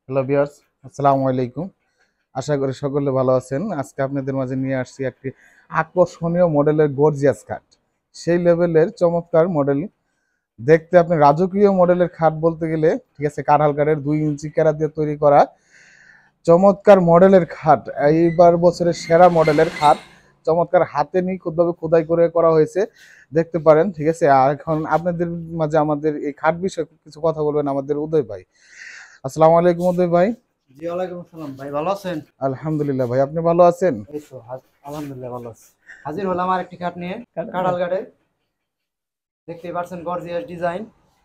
Hello viewers, আসসালামু আলাইকুম। আশা করি সকলে ভালো আছেন। আজকে আপনাদের মাঝে নিয়ে আসছি একটি আকর্ষণীয় মডেলের গর্জিয়াস খাট। সেই লেভেলের চমৎকার মডেল, দেখতে আপনি রাজকীয় মডেলের খাট বলতে গেলে ঠিক আছে। কাঁঠাল কাঠের 2 ইঞ্চি কেরা দিয়ে তৈরি করা চমৎকার মডেলের খাট, এইবার বছরের সেরা মডেলের খাট। চমৎকার হাতে নিখুঁতভাবে খোদাই করে করা হয়েছে, দেখতে পারেন ঠিক আছে। আর এখন আপনাদের মাঝে আমাদের এই খাট বিষয়ে কিছু কথা বলবেন আমাদের উদয় ভাই। আসসালামু আলাইকুম উদয় ভাই। জি ওয়ালাইকুম আসসালাম ভাই, ভালো আছেন? আলহামদুলিল্লাহ ভাই, আপনি ভালো আছেন? এই তো আলহামদুলিল্লাহ ভালো আছি। হাজির হলাম আর একটি খাট নিয়ে, কাঁঠাল কাঠের। দেখতেই পাচ্ছেন গর্জিয়াস ডিজাইন।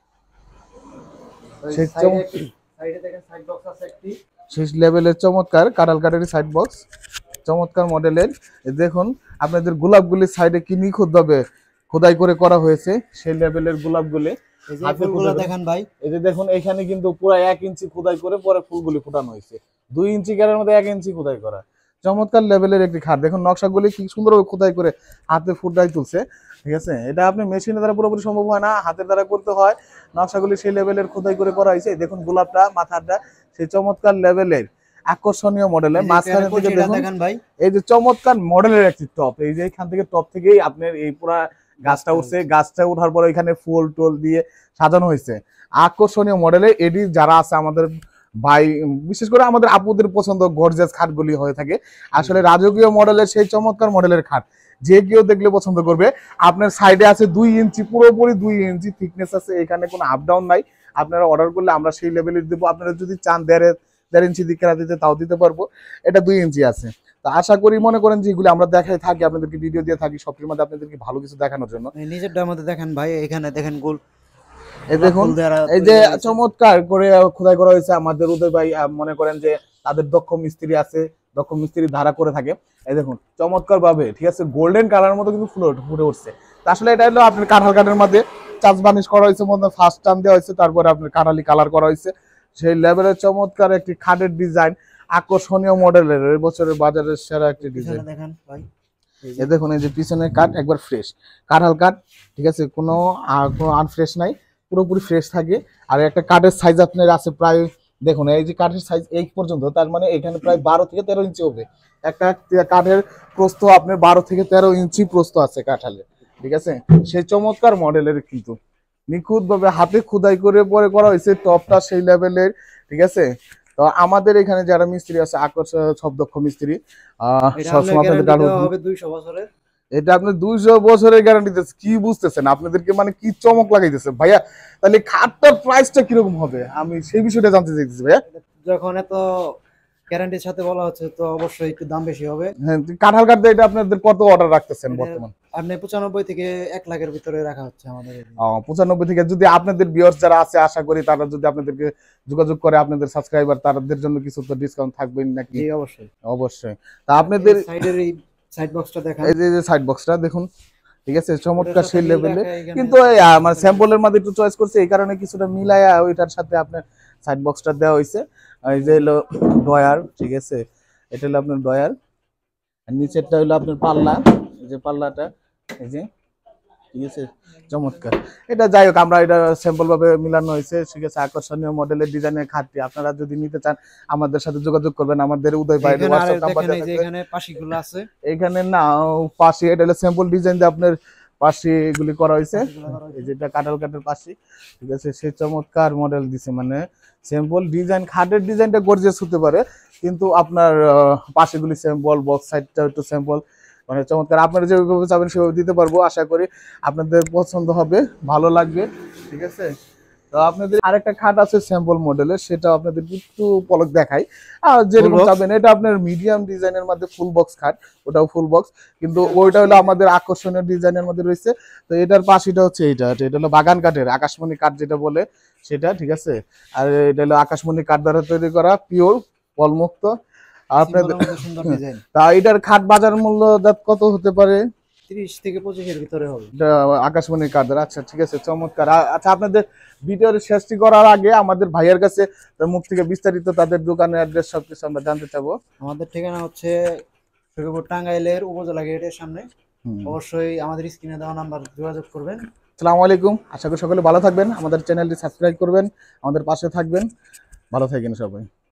সাইডে দেখেন সাইড বক্স আছে একটি, শেষ লেভেলের চমৎকার কাঁঠাল কাঠের সাইড বক্স, চমৎকার মডেলের। দেখুন আপনাদের গোলাপগুলি সাইডে কি নিখুঁতভাবে খোদাই করে করা হয়েছে, সেই লেভেলের গোলাপগুলি। এই যে ফুলগুলো দেখেন ভাই, এই যে দেখুন এখানে কিন্তু পুরো 1 ইঞ্চি খোদাই করে পরে ফুলগুলি ফুটানো হয়েছে। 2 ইঞ্চি গাড়ির মধ্যে 1 ইঞ্চি খোদাই করা, চমৎকার লেভেলের একটি খাট। দেখুন নকশাগুলি কি সুন্দরভাবে খোদাই করে হাতে ফুটাই তুলছে, ঠিক আছে। এটা আপনি মেশিনের দ্বারা পুরোপুরি সম্ভব হয় না, হাতের দ্বারা করতে হয়। নকশাগুলি সেই লেভেলের খোদাই করে করা হয়েছে। দেখুন গোলাপটা, মাথাটা সেই চমৎকার লেভেলের আকর্ষণীয় মডেলের। মাঝখানে থেকে দেখুন ভাই, এই যে চমৎকার মডেলের একটি টপ, এই যে এখান থেকে টপ থেকেই আপনার এই পুরা গাছটা উঠছে। গাছটা উঠার পরে এখানে ফুল টোল দিয়ে সাজানো হয়েছে আকর্ষণীয় মডেলে। এটি যারা আছে আমাদের ভাই, বিশেষ করে আমাদের আপুদের পছন্দ গর্জিয়াস খাটগুলি হয়ে থাকে। আসলে রাজকীয় মডেলের সেই চমৎকার মডেলের খাট যে কেউ দেখলে পছন্দ করবে। আপনার সাইডে আছে 2 ইঞ্চি, পুরোপুরি 2 ইঞ্চি থিকনেস আছে, এখানে কোনো আপ ডাউন নাই। আপনারা অর্ডার করলে আমরা সেই লেভেলের দেবো। আপনারা যদি চান 1.5 ইঞ্চি দিকে দিতে তাও দিতে পারবো। এটা 2 ইঞ্চি আছে। তো আশা করি মনে করেন যে এগুলি আমরা দেখাই থাকি, আপনাদেরকে ভিডিও দিয়ে থাকি সবটির মধ্যে আপনাদেরকে ভালো কিছু দেখানোর জন্য। নিজেরটার মধ্যে দেখেন ভাই, এখানে দেখেন গোল, এই দেখুন এই যে চমৎকার করে খোদাই করা হয়েছে। আমাদের উদয় ভাই মনে করেন যে তাদের দক্ষ মিস্ত্রি আছে, দক্ষ মিস্ত্রি ধারা করে থাকে। এই দেখুন চমৎকার ভাবে ঠিক আছে, গোল্ডেন কালার মতো কিন্তু ফুটে উঠছে। আসলে এটা হলো আপনার কাঁঠাল কাঠের মধ্যে চাষ বানিশ করা হয়েছে, মধ্যে ফার্স্ট টান দেওয়া হয়েছে, তারপরে আপনার কাঁঠালি কালার করা হয়েছে। সেই লেভেলের চমৎকার একটি খাটের ডিজাইন, আকর্ষণীয় মডেলের, এই বছরের বাজারের সেরা একটি ডিজাইন। দেখেন ভাই, এই দেখুন এই যে পিছনের কাঠ একবার ফ্রেশ কাঁঠাল কাঠ, ঠিক আছে, কোনো আনফ্রেশ নাই, পুরোপুরি ফ্রেশ থাকে। আর একটা কাঠের সাইজ আপনার আছে প্রায়, দেখুন এই যে কাঠের সাইজ এই পর্যন্ত, তার মানে এখানে প্রায় 12 থেকে 13 ইঞ্চি হবে। একটা কাঠের প্রস্থ আপনার 12 থেকে 13 ইঞ্চি প্রস্থ আছে কাঁঠালের, ঠিক আছে। সেই চমৎকার মডেলের কিন্তু নিখুঁত ভাবে হাতে খোদাই করে পরে করা হয়েছে। টপটা সেই লেভেলের, ঠিক আছে। তো আমাদের এখানে যারা মিস্ত্রি আছে আকর্ষণ সব দক্ষ মিস্ত্রি, এটা আপনার 200 বছরের গ্যারান্টি দিতেছে। কি বুঝতেছেন আপনাদেরকে, মানে কি চমক লাগাইতেছে ভাইয়া? তাহলে খাটটার প্রাইসটা কিরকম হবে আমি সেই বিষয়টা জানতে চাইতেছি ভাইয়া। যখন এত গ্যারান্টির সাথে বলা হচ্ছে তো অবশ্যই একটু দাম বেশি হবে। হ্যাঁ, কাঁঠাল কাঠ এটা আপনাদের কত অর্ডার রাখতেছেন বর্তমান? আপনি 95 থেকে 1 লাখের ভিতরে রাখা হচ্ছে আমাদের। 95 থেকে, যদি আপনাদের ভিউয়ার্স যারা আছে আশা করি তারা যদি আপনাদেরকে যোগাযোগ করে, আপনাদের সাবস্ক্রাইবার, তাদের জন্য কিছু তো ডিসকাউন্ট থাকবে নাকি? জি অবশ্যই অবশ্যই। তা আপনাদের সাইডের এই সাইড বক্সটা দেখেন, এই যে সাইড বক্সটা দেখুন, ঠিক আছে, চমৎকার সেই লেভেলে। কিন্তু আমার স্যাম্পলের মধ্যে একটু চয়েস করছে, এই কারণে কিছুটা মিলায়া ওইটার সাথে আপনার সাইড বক্সটা দেওয়া হয়েছে। এই যে হলো ডয়ার, ঠিক আছে, এটা হলো আপনার ডয়ার। আর নিচেরটা হলো আপনার পাল্লা, এই যে পাল্লাটা, এই যে, ঠিক আছে, চমৎকার। এটা যাই হোক, আমরা এটা স্যাম্পল ভাবে মিলানো হয়েছে, ঠিক আছে। আকর্ষণীয় মডেলের ডিজাইনের খাটটি আপনারা যদি নিতে চান আমাদের সাথে যোগাযোগ করবেন। আমাদের উদয় ভাই হোয়াটসঅ্যাপ নাম্বার এখানে পাশিগুলো আছে, এখানে না পাশে, এটা হলো স্যাম্পল ডিজাইন দিয়ে আপনার পাশে এগুলি করা হয়েছে। এই যেটা কাঁঠাল কাঠের পাশে, ঠিক আছে, সেই চমৎকার মডেল দিছে। মানে স্যাম্পল ডিজাইন, খাটের ডিজাইনটা গর্জিয়াস হতে পারে কিন্তু আপনার পাশেগুলি স্যাম্পল, বক্স সাইডটা একটু স্যাম্পল, মানে চমৎকার। আপনারা যেভাবে চাবেন সেভাবে দিতে পারবো। আশা করি আপনাদের পছন্দ হবে, ভালো লাগবে, ঠিক আছে। তো আপনাদের আরেকটা খাট আছে স্যাম্পল মডেলের, সেটা আপনাদের একটু পলক দেখাই। আর যেরকম চাবেন, এটা আপনার মিডিয়াম ডিজাইনের মধ্যে ফুল বক্স খাট, ওটাও ফুল বক্স, কিন্তু ওইটা হলো আমাদের আকর্ষণীয় ডিজাইনের মধ্যে রয়েছে। তো এটার পাশেটা হচ্ছে এটা হলো বাগান কাঠের, আকাশমণি কাঠ যেটা বলে সেটা, ঠিক আছে। আর এটা হলো আকাশমণি কাঠ দ্বারা তৈরি করা, পিওর পলমুক্ত আপনাদের। তা এটার খাট বাজার মূল্য কত হতে পারে? 30 থেকে 25 এর ভিতরে হবে, আকাশমণি কাঠের। আচ্ছা ঠিক আছে, চমৎকার। আচ্ছা, আপনাদের ভিডিওর শেষটি করার আগে আমাদের ভাইয়ের কাছে মুখ থেকে বিস্তারিত তাদের দোকানের অ্যাড্রেস সবকিছু আমরা জানতে চাবো। আমাদের ঠিকানা হচ্ছে সখীপুর, টাঙ্গাইলের উপজেলা গেটের সামনে। অবশ্যই আমাদের স্ক্রিনে দেওয়া নাম্বার যোগাযোগ করবেন। আসসালামু আলাইকুম, আশা করি সকলে ভালো থাকবেন। আমাদের চ্যানেলটি সাবস্ক্রাইব করবেন, আমাদের পাশে থাকবেন। ভালো থাকবেন সবাই।